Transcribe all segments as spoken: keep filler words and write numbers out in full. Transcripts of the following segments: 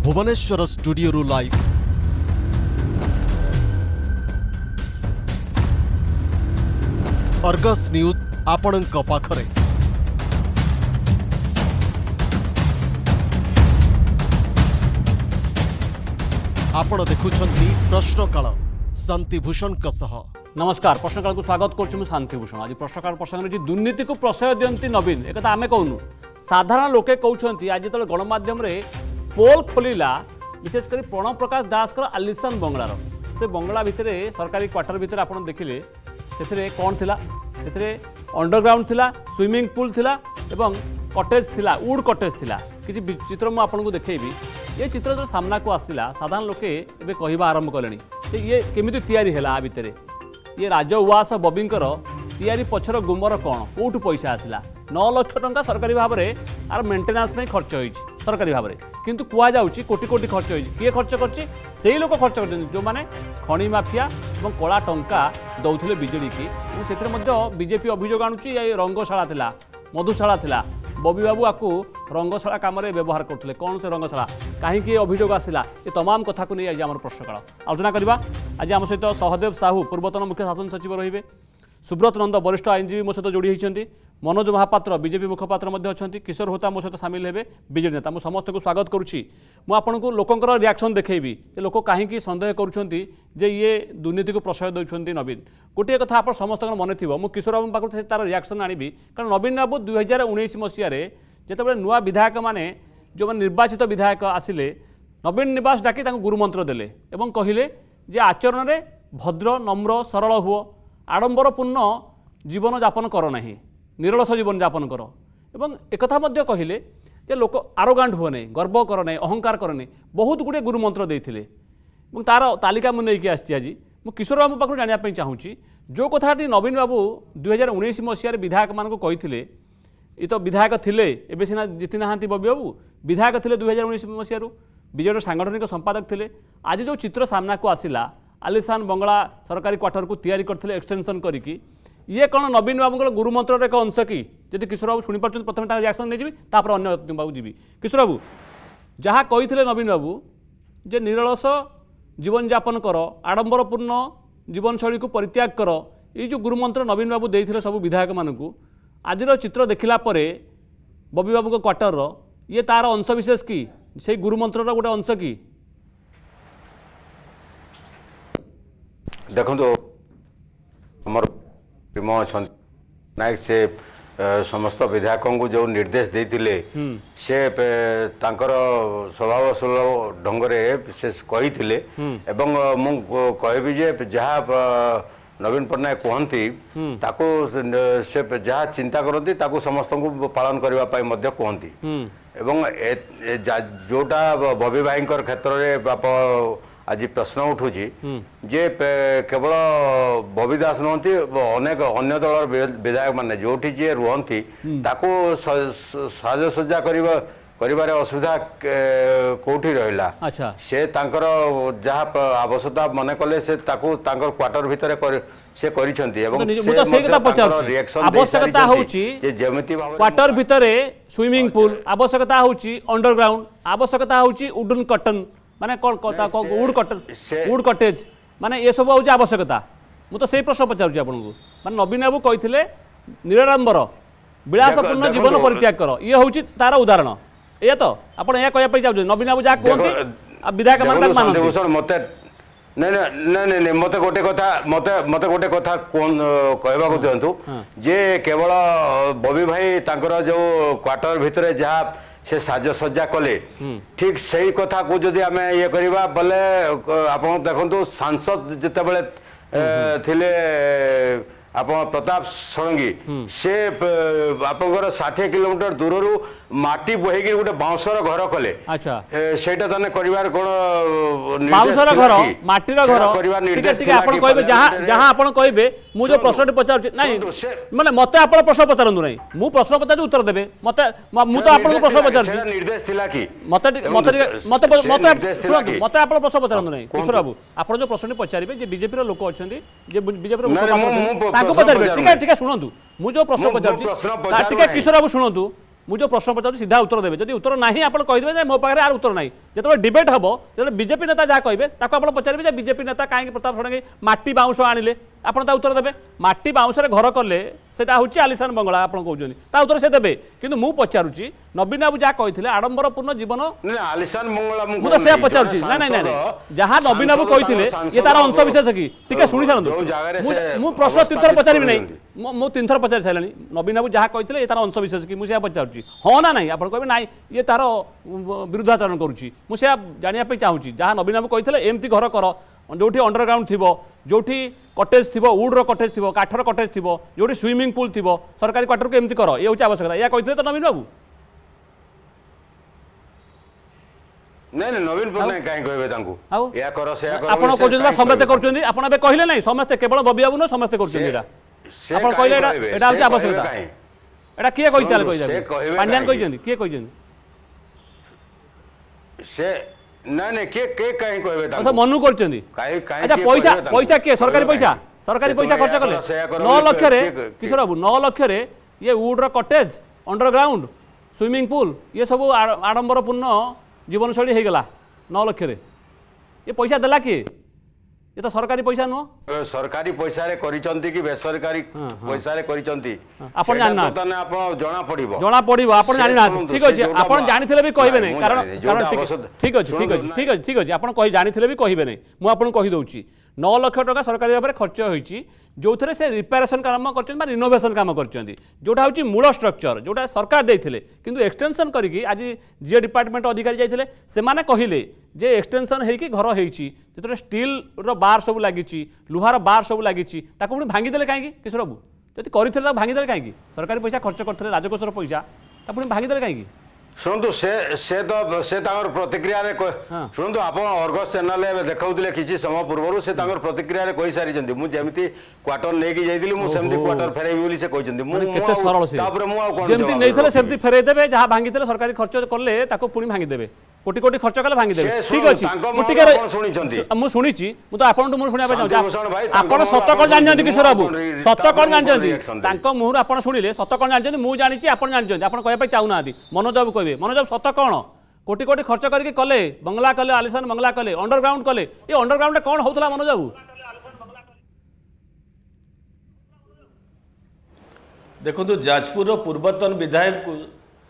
Bhubaneswar studio live Argus news आपणक पाखरे। आपण देखुछंती प्रश्नकाल शांतिभूषण सह। नमस्कार, प्रश्नकाल को स्वागत करुछु शांतिभूषण। आज प्रश्नकाल प्रसंग जी दुर्नीति को प्रश्रय दियंती नवीन एक आमे कहूनु। साधारण लोके कहउछंती आज जेतले गणमाध्यम रे पोल खोलिला विशेषकर प्रणव प्रकाश दास कर आलिशान बंगलार से बंगला भितर सरकारी क्वार्टर भितर आपण देखिले से कौन थिला से अंडरग्राउंड थिला, स्विमिंग पूल थिला एवं कटेज थिला, वुड कटेज थिला। किसी चित्र मु आपको देखैबी। ये चित्र जो सामना को आसिला साधारण लोके एबे कहवा आरंभ कलेनी ये केमिति तैयारी हैला आ भितर ये राज उवास बबींकर तैयारी पछर गुमर कौन कोठु पैसा आसिला। नौ लाख टंका सरकारी भाव में आर मेंटेनेंस में खर्च होई सरकारी भाव में किंतु कुआ जाउची कोटी कोटी खर्च होई किए खर्च करची सेही लोक खर्च करछन जो माने खणी माफिया और कला टंका दौथिले बिजेडी की सेतिर मध्ये बीजेपी अभियोग आणुची ये रंगशाला थिला, मधुशाला थिला। बबी बाबू आपको रंगशाला काम व्यवहार करते कौन से रंगशाला कहीं अभियोग आसला ये तमाम कथा को नहीं आज आम प्रश्नकाल आलोचना करवा। आज आम सहित सहदेव साहू पूर्वतन मुख्य शासन सचिव रहिबे, सुब्रत नंद वरिष्ठ आईनजीवी मो सहित जोड़ी होती, मनोज महापात्र बीजेपी मुखपात्र अच्छा, किशोर होता मो सहित सामिल हेबे बीजेडी नेता। मुझे समस्त को स्वागत करुच्ची। मुझे लोकंर रिएक्शन देखी जे लोक कहीं सन्देह करुँचे जे ये दुर्नीति को प्रश्रय दौरान नवीन। गोटे कथा आप समस्त मन थी मुझे किशोर बाबू पाखे तार रिएक्शन आनी कारण नवीन बाबू दुई हजार उन्नीस मसीह जिते नुआ विधायक मैंने जो निर्वाचित विधायक आसिले नवीन निवास डाकी गुरुमंत्र देले एवं कहले जे आचरण में भद्र नम्र सरल हुओ, आडंबरपूर्ण जीवन यापन कर ना, निरलस जीवन यापन कर एवं एक कहले जे लोक आरोगांट हुए नहीं, गर्व कर नहीं, अहंकार कर नहीं, बहुत गुड़े गुरुमंत्र देते तार तालिका मुझे आसी। आज मु किशोर बाबू पाखु जानापी चाहूँगी जो कथाटी नवीन बाबू दुई हजार उन्नीस मसीह विधायक मान कही ये तो विधायक थिले एबे सिना जीति ना बबी बाबू विधायक थिले दुई हजार उन्नीस मसीह बीजेडी सांगठनिक संपादक थिले। आज जो चित्र सामना को आसिला आलिशान बंगला सरकारी क्वार्टर को तैयारी करथिले एक्सटेंशन करिकी ये कौन नवीन बाबू गुरुमंत्र एक अंश कि जदि किशोर बाबू शुणी पार्टी प्रथम रिएक्शन नहीं तापर अन्य बाबू जी किशोर बाबू जहाँ कही नवीन बाबू जे निरलस जीवन यापन कर, आडंबरपूर्ण जीवनशैली को परित्याग कर, ये जो गुरुमंत्र नवीन बाबू देते सब विधायक मानू आज चित्र देखला परे बबी बाबू क्वार्टर ये तार अंश विशेष कि से गुरुमंत्र गोटे अंश कि देखो नायक से समस्त विधायकों को जो निर्देश देते से तांकर स्वभाव सुलभ ढंगरे से कही एवं कहबी जे जहाँ नवीन पट्टनायक कहती ताको से जहाँ चिंता करती ताको समस्त को पालन करने कहती एवं जोटा बबी भाई क्षेत्र में बाप आज प्रश्न उठू जे केवल बबी दास नुहति अनेक अन्य दल विधायक मान जो जी रुहति साजसज्जा कर असुविधा कौटी रहा। अच्छा से तांकर जहाँ आवश्यकता मन कले से क्वार्टर भितर कर से आवश्यकता क्वार्टर भितर स्विमिंग पूल आवश्यकता होची अंडरग्राउंड आवश्यकता होची वुडन कटन माने कौन वुड कटन वुड कटेज माने ये सब होची आवश्यकता। मु तो से प्रश्न पचारुची आपको माने नवीन बाबू कहिथिले निराडंबर विलासपूर्ण जीवन परित्याग कर ये होची तार उदाहरण ये तो आप कहते नवीन बाबू जहाँ कहते विधायक मत नहीं नहीं नहीं मत गोटे कथा मत मत गोटे कथा कहवा दिंतु जे केवल बबी भाई तांकर जो क्वार्टर भितर जहाँ से साजसज्जा कले ठीक सही कथा को जदि आम ये करवा बोले आप देखु सांसद जिते बड़े थिले आप प्रताप षडंगी से आपंकर षाठी किलोमीटर दूर रू माटी बोहेकी गोटे बाउंसर घर कले। अच्छा सेटा तने करिवार कोन बाउंसर घर माटीर घर करिवार निर्देश ठीक आपण कहबे जहां जहां आपण कहबे मु जो प्रश्न पचार नाही माने मते आपण प्रश्न पचारंदु नाही मु प्रश्न पचार उत्तर देबे मते मु तो आपण प्रश्न पचार सेटा निर्देश थिला कि मते मते मते मते मते आपण प्रश्न पचारंदु नाही किशोर बाबू आपण जो प्रश्न पचारिबे जे बीजेपी रो लोक अछंती जे बीजेपी रो ताको पचारिबे ठीक है ठीक है शुणंतु मु जो प्रश्न पचार किशोर बाबू शुणंतु मुझे प्रश्न पचार सीधा उत्तर देवे जब उत्तर ना आप कहीदेवे मो पाखे आर उत्तर ना जो डिबेट हम जो बीजेपी नेता जहाँ कहे आप पचारे बीजेपी नेता कहीं प्रताप षडंगी माटी बाउंश आनिले आप उत्तर देवे माटी बाउंश घर कले सेटा हूँ आलिशान बंगला आप कहते ता उत्तर से देवे कि मुझे पचारुची नवीन बाबू जहाँ कही आडंबरपूर्ण जीवन आलिशान बंगला मुझे से पचारुची ना ना ना जहाँ नवीन बाबू कही ये तार अंश विशेष कि टी शुणी सारू मु प्रश्न तीन थर पचारि नहीं मु तीन थर पचारि सारे नवीन बाबू जहाँ कही तार अंश विशेष कि मुझे पचारुची हाँ ना नहीं आप कहे ना ये तार विरुद्धाचरण करुच्ची मुझे जानापी चाहूँगी जहाँ नवीन बाबू कही एमती घर कर जो अंडरग्राउंड थी जो कटेज थी वुड्र कटेज थी काठर कटेज थी जो स्विमिंग पूल थी सरकारी क्वार्टर को एमती कर ये हूँ आवश्यकता या कहते तो नवीन बाबू नहीं नहीं नवीन पट्टनायक कहीं कहबे तांको या करो से या करो आपण कहउछन समस्त करछन आपण बे कहिले नै समस्त केवल बबी बाबू न समस्त करछन एटा आपण कहले एटा एटा हूँ आवश्यकता एटा किए कहि ताले कहि पांड्यान कहिजन किए कहिजन से ना नहीं के के कहीं कहबे तांको अच्छा मनु करछन काई काई अच्छा पैसा पैसा के सरकारी पैसा सरकारी पैसा खर्च कले नौ लाख रे किशोर बाबू नौ लाख रे ये वुड्र कटेज अंडरग्राउंड स्विमिंग पूल ये सब आडंबरपूर्ण जीवनशैली हो गला नौ लक्ष रे ये पैसा देला किए ये तो सरकारी पैसा नुह सरकारी पैसा रे करिसंती कि बेसरकारी पैसा रे करिसंती आपण जानना तने आपण जणा पड़िबो जणा पड़िबो आपण जानि ना ठीक अछि आपण जानिथिले भी कहिबे नै कारण कारण ठीक अछि ठीक अछि ठीक अछि ठीक अछि आपण कहि जानिथिले भी कहिबे नै मु आपण कहि दउची नौ लाख टका सरकारी भाव में खर्च होईची जो थे से रिपेरेसन काम कर रिनोवेशन काम कर जोटा हूँ मूल स्ट्रक्चर जोटा सरकार देते किंतु एक्सटेंशन करके आज जी डिपार्टमेंट अधिकारी जाते से कहले जे एक्सटेंशन होगी घर होते स्टील रो बार सब लगी लुहार बार सब लगी पुणी भांगीदे कहीं किशोर बाबू जब करते भांगीदे कहीं सरकारी पैसा खर्च करते राजकोषर पैसा पुणी भांगीदे कहीं शुणु से से तो से तांगर प्रतिक्रिया रे शुणु आप अर्गस चैनल देखौले किसी समय पूर्व से तांगर प्रतिक्रिया रे कहि सारी जंदी मु जेमिति क्वार्टर लेके जाइदिली मु सेमति क्वार्टर फेराइबी बोली से कहि जंदी मु केते सरल से तापर मु आ कोन जेमिति नैथले सेमति फेराइ देबे जहा भांगी देले सरकारी खर्च करले ताको पुणी भांगी देबे कोटी कोटी खर्च कले भांगी देबे ठीक अछि मु टिके सुनि जंदी मु सुनिछि मु तो आपन मु सुनिया पाछौ आपन सत्य कोन जानि जंदी किशोर बाबू सत्य कोन जानि जंदी तांको मुहर आपन सुनिले सत्य कोन जानि जंदी मु जानिछि आपन जानि जंदी आपन कहय पय चाउ नादी मनोज बाबू कहबे मनोज बाबू सत्य कोन कोटी कोटी खर्च करके कले बंगला कले आलिशान बंगला कले अंडरग्राउंड कले ये अंडरग्राउंड कौन होता मनोज बाबू देखो जाजपुर पूर्वतन विधायक को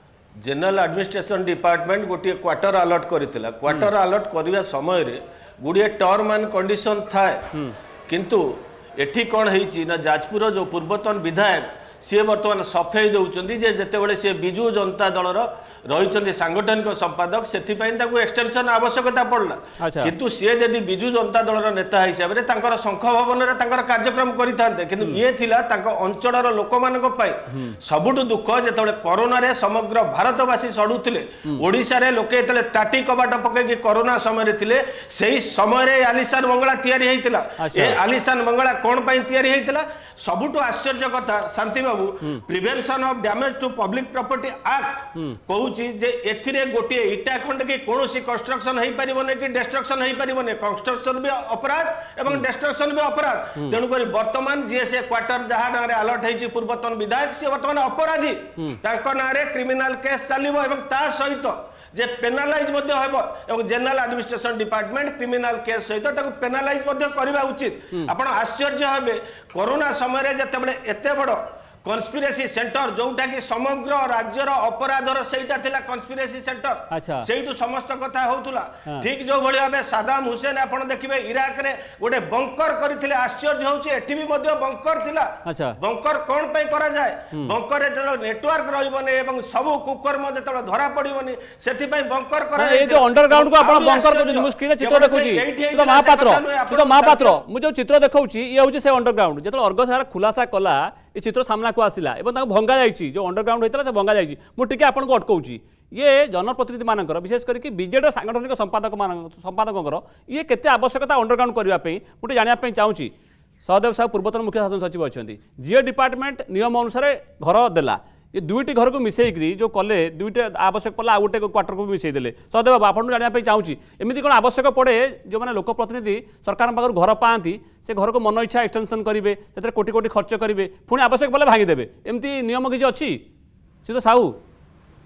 जनरल एडमिनिस्ट्रेशन डिपार्टमेंट गोटे क्वार्टर अलॉट करथिला क्वार्टर अलॉट करबा समय रे गुडिए टर्म एंड कंडीशन थाए किंतु एठी कोन हेची ना जाजपुर जो पूर्वतन विधायक सी बर्तमान सफेई दौरान जे जितेबाला सी विजु जनता दलर रही सांगठनिक संपादक से एक्सटेंशन आवश्यकता पड़ला किंतु सी जदि विजु जनता दलर नेता हिसाब से शंख भवन में कार्यक्रम करते कि ये थिला अंचल लोक मान सबुठ दुख जो कोरोना रे समग्र भारतवासी सड़ुले ओडिशा रे लोके जो ताटी कबाट पकई कोरोना समय थे से समय आलिशान बंगला तैयारी होता ए आलिशान बंगला कौन तैयारी होता सबुठ आश्चर्य कथा Shanti babu prevention of damage to public property act कहूँ जे एथिरे गोटे इटा खंड की कौन कंस्ट्रक्शन हो पारे कि डिस्ट्रक्शन हो पारे कंस्ट्रक्शन भी अपराध एवं डिस्ट्रक्शन भी अपराध तेणुक बर्तमान जी से क्वार्टर जहाँ ना अलर्ट होती पूर्वतन विधायक सी बर्तमान अपराधी ना क्रिमिनाल केस चलो ता सहित जे penalise general administration department criminal case सहित पेनालाइज करवा उचित आपण आश्चर्य हे कोरोना समय जिते एत बड़ कन्स्पिरेसी सेंटर जोटा कि समग्र राज्यर अपराधर सेटा थिला कन्स्पिरेसी सेंटर सेठू समस्त कथा होतुला ठीक जो भली भाबे सदाम हुसैन आपण देखिबे इराक रे गोटे बंकर करथिले आश्चर्य होउची एठी भी मध्य बंकर थिला बंकर कोन पई करा जाय बंकर रे जो नेटवर्क रहइबने एवं सब कुकर्म जेतळ धरा पडिबनी सेठी पई बंकर करा ए जो अंडरग्राउंड को आपण बंकर को मु स्क्रीन चित्र देखौची तो महापात्र तो महापात्र मु जो चित्र देखौची ये होउची से अंडरग्राउंड जेतळ अर्गसार खुलासा कला ये चित्र सामना को आसिला एवं भंगा जाइए जो अंडरग्राउंड होता है भंगा जाइए मुझे आपको अटकाऊँ ये जनप्रतिनिधि मानक विशेष करके बीजेडी सांगठनिक संपादक संपादकों ये केते आवश्यकता अंडरग्राउंड करने मुझे जानापी चाहूँगी सहदेव साहू पूर्वतन मुख्य शासन सचिव अच्छा जीए डिपार्टमेंट नियम अनुसार घर देला ये दुईटी घर को मिसेकरी जो कले दुईटे आवश्यक पड़ा आ गोटे क्वार्टर को मिसेदेले सहदेव बाबू आपको जानापी चाहूँगी एमती कौन आवश्यक पड़े जो मैंने लोक प्रतिनिधि सरकार पाखर घर पाती से घर को मन इच्छा एक्सटेंशन करेंगे से कोटी कोटी खर्च करेंगे पुणी आवश्यक पड़े भांगीदेवे एमती नियम किसी अच्छी सी तो साहू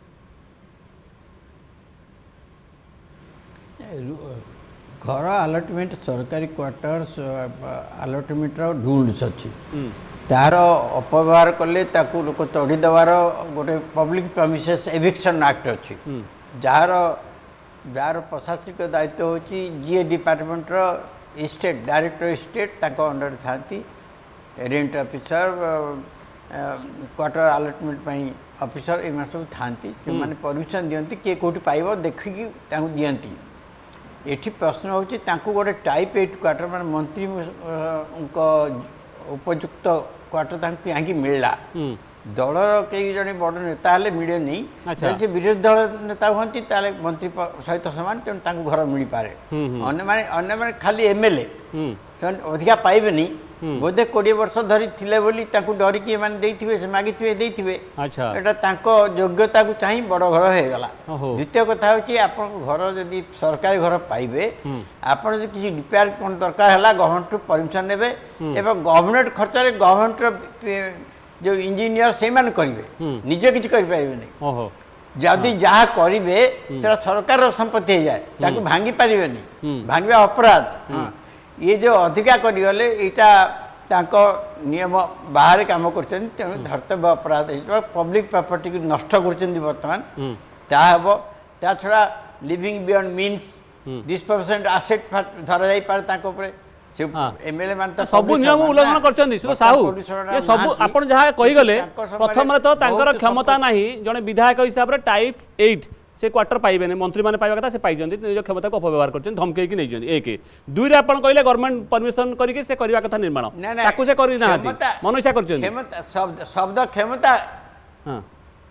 घर आलटमेंट सरकारी क्वार्टर्स आलटमेंट रूल्स अच्छी तार अपव्यवहार कले ताकू लोक तड़ीदेवार गोटे पब्लिक प्रमिसेस एविक्शन एक्ट अच्छी जार जार प्रशासनिक दायित्व होची जी डिपार्टमेंटर स्टेट डायरेक्टर स्टेट ताको अंडर थांती rent officer quarter allotment officer एम सब थांती जो मैंने परमिशन दियंती किए कोठी पाइबो देखिकी ताकू दियंती एठी प्रश्न होची ताकू गोटे टाइप एट क्वार्टर मान मंत्री उनको उपयुक्त क्वार्टर ताकू यहाँ मिलला दलर कई जड़े बड़ नेता हेल्ले मिले नहीं जब विरोधी दल नेता हमें ताले मंत्री सहित सामान तेणु घर मिल पारे अन्य मैंने खाली एमएलए अधिका पाइबे नहीं बोधे कोड़े वर्ष धरी थिले बोली ताकू डरिकी माने देइथिबे से मागिथिबे देइथिबे अच्छा एटा तांको योग्यता को चाहि बड़ घर हो गला द्वितीय कथा होची आपन घर जदी सरकारी घर पाइबे आपन जदी किसी रिपेयर कोन दरकार हला गवर्नमेंट टू परमिशन नेबे एवं गवर्नमेंट खर्च रे गवर्नमेंट जो इंजीनियर से मान करेंगे निजे किसी कर पारे नहीं जदि जहाँ करेंगे से सरकार संपत्ति हो जाए ताकि भांगी पारे नहीं भांगा अपराध ये जो अधिका करगले यहाँ नियम बाहर काम कर तेणु धर्तव्य अपराध पब्लिक प्रॉपर्टी को नष्ट कर बर्तमान हम ता छड़ा living beyond means disproportionate asset धरा जाई पारे एमएलए मान तो सब नियम उल्लंघन करछन्ती सुनो साहू ये सब आपण जहा कहि गले प्रथम रे तो तांकर क्षमता नाही जने विधायक हिसाब रे टाइप आठ से क्वार्टर पाइबे ने मंत्री माने पाइबा कथा से पाइ जंती निज क्षमता को अपव्यवहार करछन धमके कि नै जंती एक दुई रे आपण कहले गवर्नमेंट परमिशन करि के से करिवा कथा निर्माण ताकू से करि ना मनुष्य करछन क्षमता शब्द शब्द क्षमता हां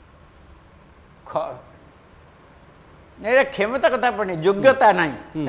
नहीं क्षमता कथा पड़े योग्यता नहीं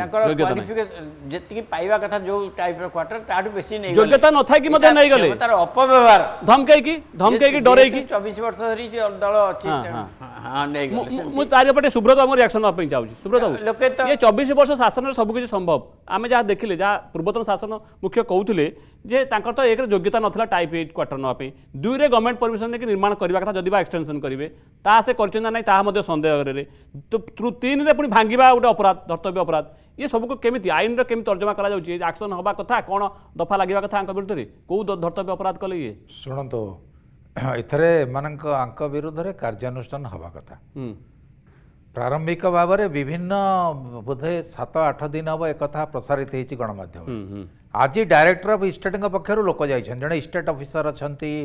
जी पाइबा कथा जो टाइप क्वार्टर ताठू बेसी नहीं योग्यता न था कि मते नहीं गले तार अपव्यवहार धमकै की धमकै की डरै की चौबीस वर्ष धरी जे दल अछि हां नहीं गले मु तारे पटे सुब्रत हमर रिएक्शन अपन चाहू सुब्रत ये चौबीस वर्ष शासन रे सब किछ संभव आमे जा देखिले जा पूर्वतन शासन मुख्य कहउथिले जे तांकर तो एक रे योग्यता नथला टाइप आठ क्वार्टर न पे दुई रे गवर्नमेंट परमिशन के निर्माण करबा कथा जदिबा एक्सटेंशन करिवे ता से करचना नहीं ता मध्ये संदेह रे तो तीन रे पुणी भांगिबा गोटे अपराध धर्तव्य अपराध ये सबको केमिति आईन रे केमिति तर्जमा करा जाउची एक्शन हबा कथा कोन दफा लागिबा कथा आंक विरुद्ध रे को धर्तव्य अपराध कले ये सुनतो एथरे मानक आंक विरुद्ध रे कार्यानुष्ठान हबा कथा प्रारंभिक भाव में विभिन्न बोधे सात आठ दिन हम एक प्रसारित होती गणमाध्यम आज डायरेक्टर ऑफ स्टेट पक्षर लोक जाइए जड़े स्टेट ऑफिसर अच्छा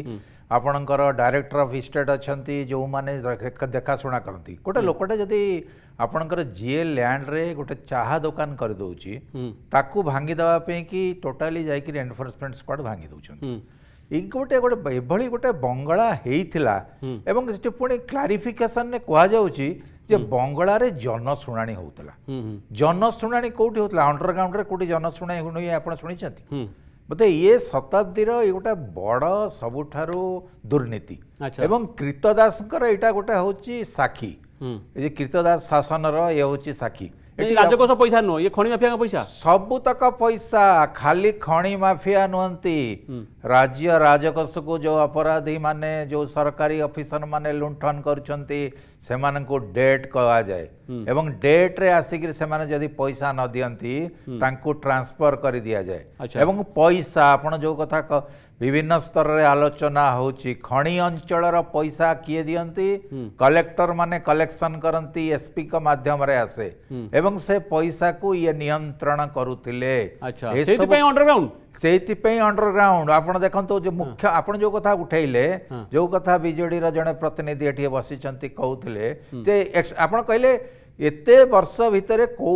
आपणकर डायरेक्टर ऑफ स्टेट अच्छा जो मैंने देखाशुना करती गोटे लोकटे जदि आपणकर जीए लैंड रे गोटे चाहा दुकान कर दउची ताकू भांगी देवाई कि टोटाली जाइए एनफोर्समेंट स्क्वाड भांगी दउछन ई गोटे गोटे एभली गोटे बंगला हेइथिला एवं पुणी क्लारिफिकेशन ने कहा जाउची जे बंगला रे जनशुणाणी होउतला जनशुणाणी कोठी होतला अंडरग्राउंड रे कोठी जनशुणाणी हुई आपण सुनिछंती बोधे ये शताब्दीर ये गोटे बड़ सबुठारु दुर्नीति एवं कृतदासकर एटा गोटे होची साखी ये कृतदास शासन रो ये होची साखी राजकोष पैसा नो ये खणी माफिया का पैसा सबु तक पैसा खाली खणी माफिया नुहंती राज्य राजकोष को जो अपराधी माने जो सरकारी ऑफिसर माने लुंठन करछंती सेमान को डेट कहा जाए एवं डेट रे आसिक से माने जदि पैसा न दियंती तांको ट्रांसफर कर दिया जाए एवं पैसा आपण जो कथा विभिन्न स्तर रे आलोचना होची खणी अंचल पैसा किए दियंती कलेक्टर माने कलेक्शन करंती एसपी का माध्यम रे आसे एवं से पैसा को ये नियंत्रण करुथिले अच्छा सेति पे अंडरग्राउंड सेति पे अंडरग्राउंड आपण देखंतो जो मुख्य आपण जो कथा उठैले जो कथा बीजेडी रा जने प्रतिनिधि एठी बसिचंती कहउथिले जे आपण कहले एते वर्ष भितरे को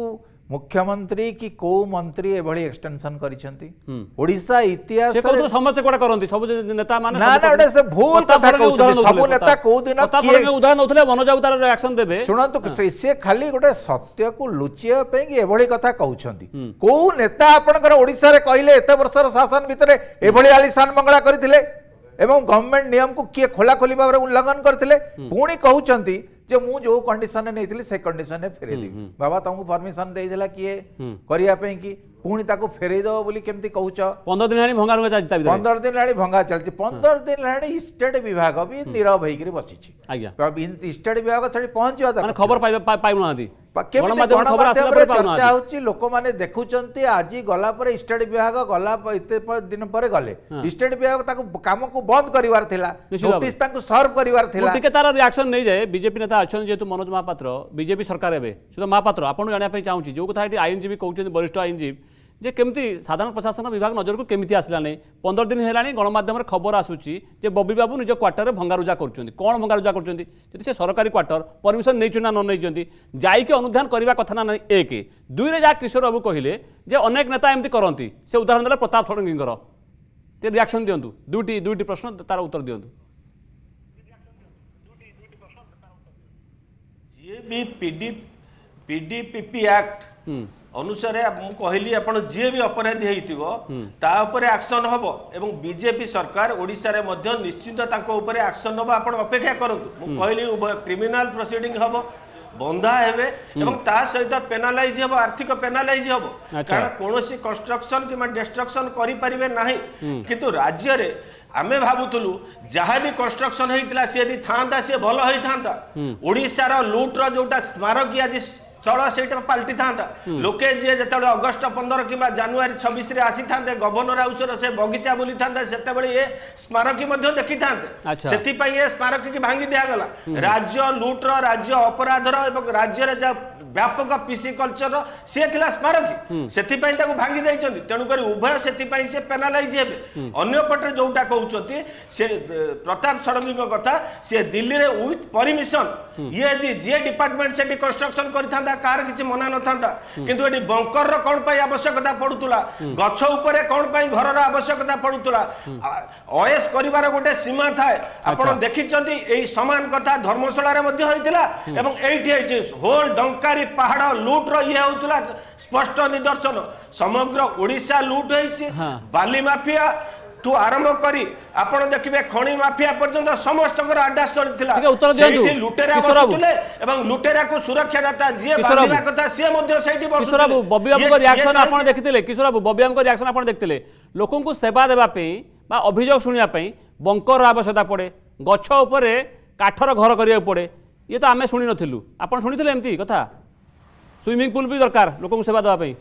मुख्यमंत्री कि को मंत्री एभली एक्सटेंशन करिसेंती ओडिसा इतिहास से को समस्त कोडा करंती सब नेता माने ना ना ओडे से भूल कथा कहउछंती सब नेता को दिन किए उदाहरण दउथले मनोज तार रिएक्शन देबे सुनंतु से खाली गोटे सत्य को लुचिया पे कि एभली कथा कहउछंती को नेता आपनकर ओडिसा रे कहले एते वर्षर शासन भितरे एभली आलिशान मंगला करथिले एवं गवर्नमेंट नियम को किए खोला खोली भाव उल्लंघन करथिले पुणी कहउछंती जे मु जो कंडीशन ने नहीं से कंडीशन ने फेरे दी बाबा तुमको परमिशन दे दिला किए करिया पे कि पुणी ताको फेरे दो बोली केमती कहउछ पंद्रह दिन लाणी भंगा रुगा चलता पंद्रह दिन लाणी भंगा चलती पंद्रह दिन लाणी स्टेट विभाग भी नीरव होई के बसिछि आज्ञा स्टेट विभाग सडी पहुंचवा माने खबर पाइ पाइ नादी गणमाध्यम खबर आसला गणमाध्यम पर चर्चा पाउना होची लोक माने देखुचंती आज गला पर स्टेट विभाग गला एते दिन पर गले स्टेट विभाग ताको काम को बंद करिवार थिला निश्चित भावे। नोटिस ताको सर्व करिवार थिला टिके तार रिएक्शन नहीं जाए बीजेपी नेता अच्छा जेहेतु मनोज महापात्र बीजेपी सरकार एवं सुधा महापात्र आपको जानापी चाहूँगी जो कथा ये आईनजीवी कहते वरिष्ठ आईनजीवी जे केमती साधारण प्रशासन विभाग नजर को केमती आसला नहीं पंद्रह दिन है गणमाध्यम खबर आसूची जे बबी बाबू निज क्वार्टर भंगारुजा कर कौन भंगारुजा कर सरकारी क्वार्टर परमिशन नहीं ना न नहीं जाइके अनुधान करने कथा ना एक दुई रे जहाँ किशोर बाबू कहले जे अनेक नेता एमती करती से उदाहरण देला प्रताप षडंगीकर ते रिएक्शन दिंतु दुईटी दुईटी प्रश्न तार उत्तर दिंतु जी भी पीडी पीडीपीपी एक्ट अनुसार मु कहली आपण जे भी अपराधी हेइतिबो ता ऊपर एक्शन हबो एवं बीजेपी सरकार ओडिसा रे मध्य निश्चित ताको ऊपर एक्शन हबो आपण अपेक्षा करंतु मु कहली क्रिमिनल प्रोसीडिंग हबो बंधा हेबे एवं ता सहित पेनालाइज हबो आर्थिक पेनालाइज हबो कारण कोनोसी कंस्ट्रक्शन कि डिस्ट्रक्शन करि परिबे नाही किंतु राज्य रे आमे भाबुतलु जहाँ भी कंस्ट्रक्शन होता सी यदि था सी भल होता ओडिशा रो लूट रो जोटा स्मारक आज स्थल से पलटि था लोके जी जो अगस्ट पंद्रह कि जानुरी छब्बीस आसी था गवर्नर हाउस से बगीचा बुली था से ये स्मारकी देखी था से स्मारकी की भांगी दिगला राज्य लुट्र राज्य अपराधर और राज्य रे व्यापक पीसी कल्चर सी थिला स्मारकी से भांगी देइछन्ति तेणुक उभय से से पेनालाइज हेबे अन्य पटे जोटा कहउछन्ति से प्रताप षडंगी कथा से दिल्ली रे विथ परमिशन ये यदि जे डिपार्टमेंट से कंस्ट्रक्शन करिथांदा कार किछि मना न थांदा किंतु एडी बंकर रो कोन पई आवश्यकता पडुतुला गछ ऊपर कोन पई घर रो आवश्यकता पडुतुला ओएस करिवार गोटे सीमा थाए आपण देखिछन्ति एई समान कथा धर्मशाला रे मध्ये होइतिला एवं एइठी होइछि होल डंकारी पहाड़ लूट रो ये होइतिला स्पष्ट निदर्शन समग्र ओडिशा लूट होइछि बाली माफिया तू आरंभ करी आपण देखिबे खणी माफिया पर्यंत समस्त को अड्डा स्थल थिला उत्तर दियंतु सेठी लुटेरा बसुतले एवं लुटेरा को सुरक्षा दाता जे बांधिबा कथा से मध्ये सेठी बसुतले किशोर बाबू बबी बाबू को रिएक्शन आपण देखिथिले किशोर बाबू बबी बाबू को रिएक्शन आपण देखिथिले लोकन को सेवा देबा पे बा अभियोग सुनिया पे बंकर आवश्यकता पड़े गछ ऊपर काठर घर करिया पड़े ये तो आमे सुनि नथिलु आपण सुनिथिले एमती कथा स्विमिंग पूल भी दरकार लोकन को सेवा देबा पे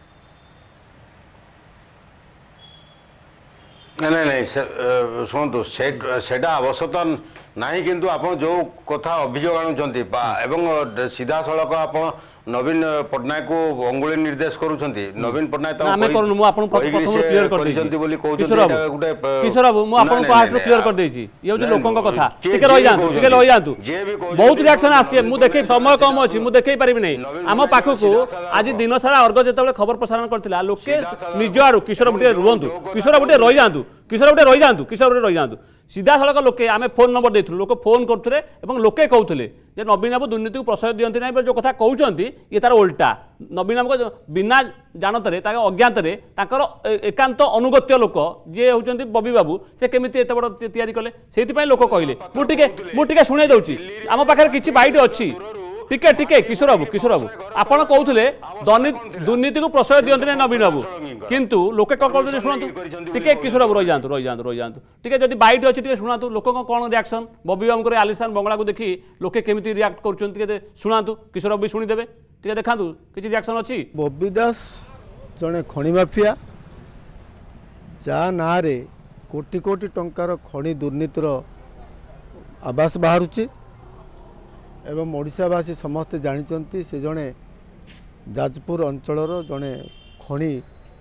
नहीं नहीं शुणु से आवश्यकता नहीं किंतु आप जो कथा अभियोग आणुंट एवं सीधा सड़क आप नवीन पट्टनायक को अंगुली निर्देश करूछंती नवीन पट्टनायक आमे करनु मु आपन प्रथम क्लियर कर देछि किशोर बाबू किशोर बाबू मु आपन को हार्ट क्लियर कर देछि ये जो लोकन को कथा ठीक रहि जांतु ठीक रहि जांतु बहुत रिएक्शन आसी मु देखै समय कम अछि मु देखै परिबि नै आम पाखु को आज दिन सारा अर्ग जेतबे खबर प्रसारण करथिला लोके निज आडू किशोर बुटे रुहंतु किशोर बुटे रहि जांतु किशोर बुटे रहि जांतु किशोर बुटे रहि जांतु सीधा सड़क लोके आम फोन नंबर देथिलु लोक फोन करथुले एवं लोके कहउथले जे नवीन बाबू दुर्नीति को प्रश्रय दियंती नै जो कथा कहउचंती ये तार उल्टा नवीन बाबू बिना जानतरे ताके अज्ञातरे ताकर एकांत अनुगत्य लोक जे होचंती बबी बाबू से केमिति एते बड़ तयारी कले सेति पय लोक कहले मु टिके मु टिके सुनै दउची आम पाखर किछि बाइट अछि टिके टिके किशोर बाबू किशोर बाबू आपण कहउथले दुर्नीति को प्रश्रय दियंती नै नवीन बाबू किंतु लोके कोन कहउथले सुनंतु टिके किशोर बाबू रहि जांतु रहि जांतु रहि जांतु टिके जदि बाइट अछि टिके सुनातु लोक कोन रिएक्शन बबी बाबू को आलिशान बंगला को देखि लोके केमिति रिएक्ट करचंती के सुनातु किशोर बाबू सुनि देबे टिके देखांतु किछि रिएक्शन अछि बबी दास जने खणी माफिया जा ना रे कोटी कोटी टंकार खणी दुर्नीतिर आवास बाहरुची एवं ओडिशावासी समस्ते जानी से जड़े जाजपुर अंचलर जड़े खणी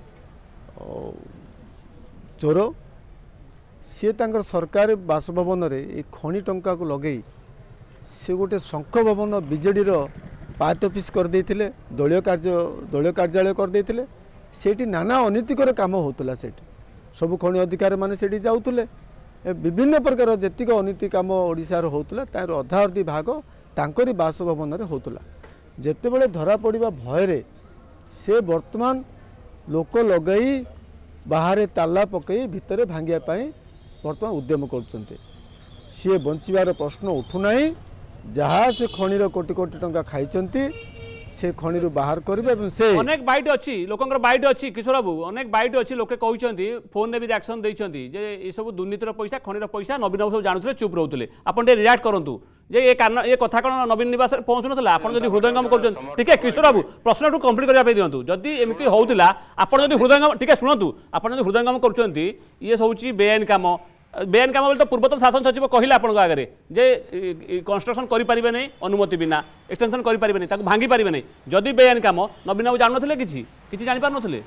चोर सी तांकर सरकारी बासभवन रे खणी टंका को लगे से गोटे शंख भवन बीजेडी रो पार्टी ऑफिस कर देथिले दलीय कार्य दलीय कार्यालय कर देथिले सेठी नाना अनीतिकर काम होतला सेठी सब खणी अधिकारी माने सेठी जाउतले विभिन्न प्रकार जेतिक अनीति काम ओडिसा रो होतला तार अधा अर्धी भाग तांकरी बासभवन रे होतला जेते बेले धरा पड़िबा भय से वर्तमान लोक लगई बाहर ताला पकई भितर भांगिया पाई वर्तमान उद्यम करछन्ते सी बंचिबार प्रश्न उठुनाई जहाँ से खणीर कोटी कोटी टंका खाइचंती से खनि बाहर करेंगे से अनेक बाइट अच्छी लोकंर बाइट अच्छी किशोर बाबू अनेक बाइट अच्छी लोके कहते फोन में भी एक्शन देते ये सब दुर्नीतिर पैसा खनिर पैसा नवीन बाबू सब जानते चुप रोते आप रियाक्ट करूँ जे ये कारण ये कथा कौन नवीन निवास पहुँचु ना आप हृदयंगम कर किशोर बाबू प्रश्न टू कम्प्लीट करने दिंतु जदि एमती होता आपड़ हृदयंगम टी शुणु आप हृदयंगम कर ये हूँ बेआईन काम बेआईन काम तो पूर्वतन शासन सचिव कहले आपन आगे जे कंस्ट्रक्शन करें नहीं अनुमति बिना एक्सटेंशन करें नहीं भांगी पारे नहीं जदि बेआईन काम नवीन बाबू जान ना कि किसी जापार नुले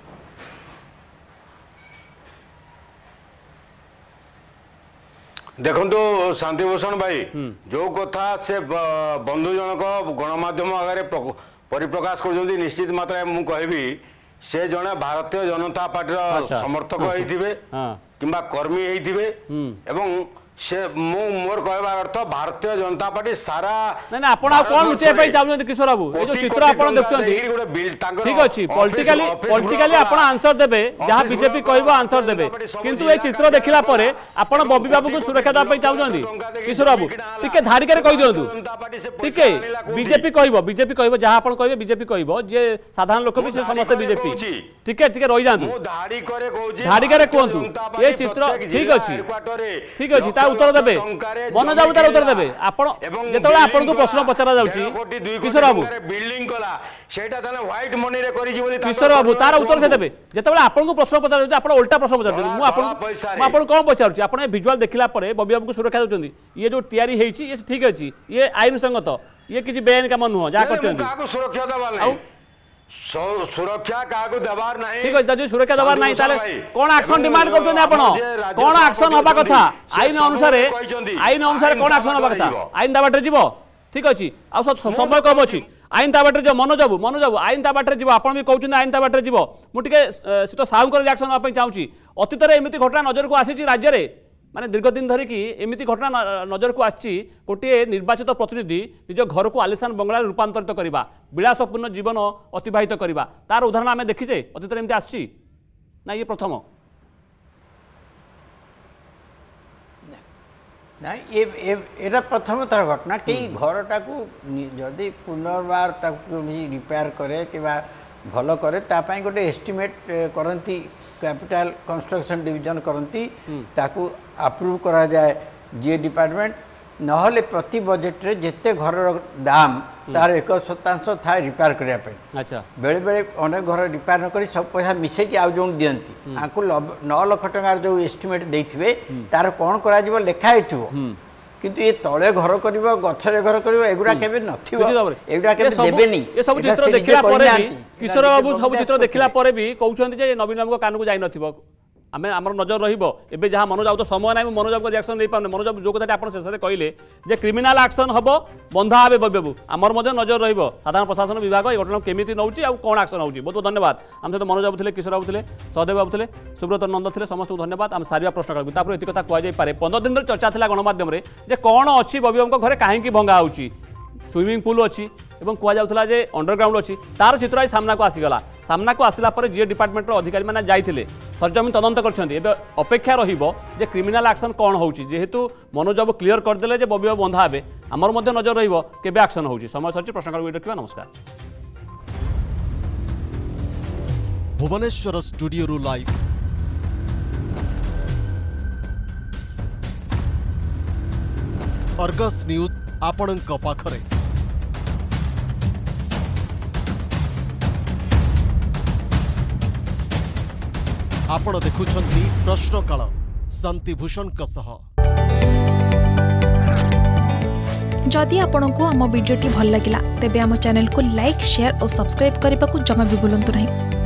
देखो शांतिभूषण भाई जो कथा से बंधु जनक गणमाध्यम आगे परिप्रकाश कर निश्चित मात्रा मुझे कहबी से जड़े भारतीय जनता पार्टी समर्थक होते किंबा कर्मी होते एवं से मु मोर कहबार अर्थ भारतीय जनता पार्टी सारा ना ना आपण कोन लुचे पई चाहउछन किशोर बाबू ए जो चित्र आपण देखछन ठीक अछि पॉलिटिकली पॉलिटिकली आपण आंसर देबे जहां बीजेपी कहबो आंसर देबे किंतु ए चित्र देखिला परे आपण बॉबी बाबू को सुरक्षा दबा पई चाहउछन किशोर बाबू टिके धारी करे कहि दियंतु टिके बीजेपी कहबो बीजेपी कहबो जहां आपण कहबे बीजेपी कहबो जे साधारण लोक भी से समस्त बीजेपी टिके टिके रहि जांतु धारी करे कहूची धारी करे कोंतु ए चित्र ठीक अछि ठीक अछि उत्तर देबे मनोज बाबू तार उत्तर देबे आपण जेतबे आपण को प्रश्न पचरा जाउची किशोर बाबू बिल्डिंग कला सेटा तने व्हाइट मनी रे करिछि बोली किशोर बाबू तार उत्तर से देबे जेतबे आपण को प्रश्न पचरा जाउची आपण उल्टा प्रश्न पचरा मु आपण मु आपण कोन पचारुची आपण विजुअल देखिला परे बबी बाबू को सुरक्षा दउचंदी ये जो तयारी हेछि ये ठीक अछि ये आईन संगत ये किछि बेआईन काम नुह जा करचंदी काको सुरक्षा देबा नै सुरक्षा काको दबार नहीं ठीक है सुरक्षा दबार नहीं ताले कोन एक्शन डिमांड करछन आपण कोन एक्शन होबा कथा आईन अनुसार आईन अनुसार कोन एक्शन होबा कथा आईन दाबाटे जीवो ठीक अछि आ समय कम अछि आईन दाबाटे जो मनोज बाबू मनोज बाबू आईन दाबाटे जीवो आपण भी कहउछन आईन दाबाटे जीवो मु टिके सितो साहु कर रिएक्शन होबा पई चाहूची अतीत रे एमिति घटना नजर को आसीची राज्य रे माने दीर्घ दिन धरिकी एमिति घटना नजर को आछि गोटे निर्वाचित प्रतिनिधि निज घर को आलिशान बंगला रूपांतरित करवा विलासपूर्ण जीवन अतिबाहित करवा तार उदाहरण आम देखीचे अतीत एमती आछि ना ये प्रथम ना ये एटा प्रथम तर घटना कि घरटा को जदि पुनर्बार रिपेयर करे कि भल करे तापाई गोटे एस्टिमेट करती कैपिटल कंस्ट्रक्शन डिवीजन करती ताकू अप्रूव करा जाए जी डिपार्टमेंट नहले प्रति बजेट रे जेते घर दाम तार एक शतांश था रिपेयर करने अच्छा बेले बेले अनेक घर रिपेयर न करी सब पैसा मिसे कि आउ जो दियंती आंकु नौ लाख टंकार जो एस्टिमेट देथिबे तार कोन करा जिवो लेखा हेतु किंतु ये तले घर करिवो गछरे घर करिवो एगुडा केबे नथिबो एगुडा केबे देबेनी ये सब चित्र देखिला परे भी किशोर बाबू सब चित्र देखिला परे भी कहउछन्ती जे नवीन बाबू कान को जाई नथिबो आम आमर नजर रहिबो एबे जहां मनोज बाबू तो समय नाही मनोज बाबू रिएक्शन नै पाउने मनोज बाबू जो कथा आपण शेष रे कहिले जे क्रिमिनल एक्शन हबो बंधा आबे बाबू आमर मध्ये नजर रहिबो साधारण प्रशासन विभाग ए घटना केमिति नउची आ कोन एक्शन होउची बहुत बहुत धन्यवाद हम सहित मनोज बाबू थिले किशोर बाबू थिले सहदेव बाबू थिले सुब्रत नंद थिले समस्त धन्यवाद हम सारिया प्रश्न करबी तापर एति कथा कुआ जाई पारे पंद्रह दिन चर्चा थिला गणमाध्यम रे जे कोन अछि बबी बाबू घरे काहे की भंगा होउची स्विमिंग पूल अच्छी और कह जाऊला जे अंडरग्राउंड अच्छी तार चित्र आई सामना को आसीगला सामना को आसला पर जी डिपार्टमेंट अधिकारी मैंने जाइए सरजमीन तदंत कर अपेक्षा रहिबो जे क्रिमिनल एक्शन कौन होउची जेहेतु मनोज बाबू क्लीयर करदेले जे बबी बाबू बंधा हे आमर मध्य नजर रहिबो केबे एक्शन होउची समय सच्ची प्रश्न कर रखिबा नमस्कार भुवनेश्वर स्टूडियो रु लाइव अर्गस न्यूज आपणक पाखरे आपण देखुछंती प्रश्नकाल शांतिभूषण सह जदि आपंक आम भिडी भल लगा तेब आम चैनल को लाइक शेयर और सब्सक्राइब करने को जमा भी भूलु नहीं।